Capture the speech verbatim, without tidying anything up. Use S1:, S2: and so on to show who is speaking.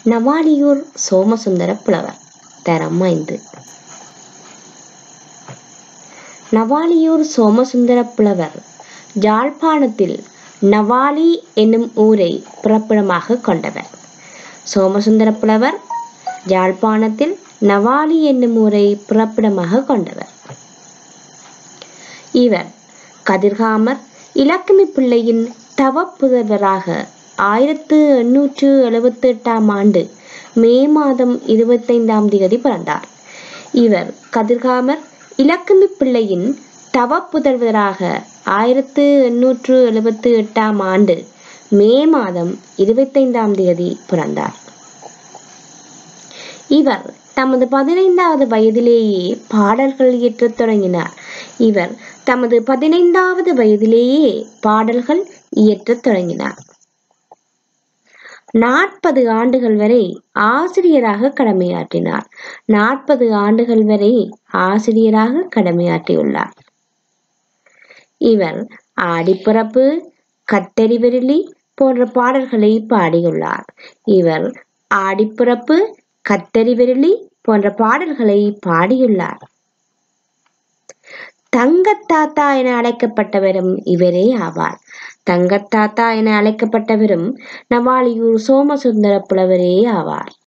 S1: நவாலியூர் சோமசுந்தர புலவர். தரம் ஐந்து. நவாலியூர் சோமசுந்தர புலவர் யாழ்ப்பாணத்தில் நவாலி என்னும் ஊரை பிறப்பிடமாக கொண்டவர். சோமசுந்தர புலவர் யாழ்ப்பாணத்தில் நவாலி என்னும் ஊரை பிறப்பிடமாக கொண்டவர். இவர் கதிர்காமர் இலக்குமி பிள்ளையின் தவப்புதல்வராக ஆயிரத்து எண்ணூற்று எழுபத்தி எட்டாம் ஆண்டு மே மாதம் இருபத்தைந்தாம் தேதி பிறந்தார். இவர் கதிர்காமர் இலக்குமி பிள்ளையின் தவப்புதல்வராக ஆயிரத்து எண்ணூற்று எழுபத்தி எட்டாம் ஆண்டு மே மாதம் இருபத்தைந்தாம் தேதி பிறந்தார். இவர் தமது பதினைந்தாவது வயதிலேயே பாடல்கள் இயற்றத் தொடங்கினார். இவர் தமது பதினைந்தாவது வயதிலேயே பாடல்கள் இயற்றத் தொடங்கினார். நாற்பது ஆண்டுகள் வரை ஆசிரியராக கடமையாற்றினார். நாற்பது ஆண்டுகள் வரை ஆசிரியராக கடமையாற்றியுள்ளார். இவர் ஆடிப்பிறப்பு, கத்தரிவிரலி போன்ற பாடல்களை பாடியுள்ளார். இவர் ஆடிப்பிறப்பு, கத்தரிவிரலி போன்ற பாடல்களை பாடியுள்ளார். தங்கத்தாத்தா என அழைக்கப்பட்டவரும் இவரே ஆவார். தங்கத்தாத்தா என அழைக்கப்பட்டவரும் நவாலியூர் சோமசுந்தர புலவரே ஆவார்.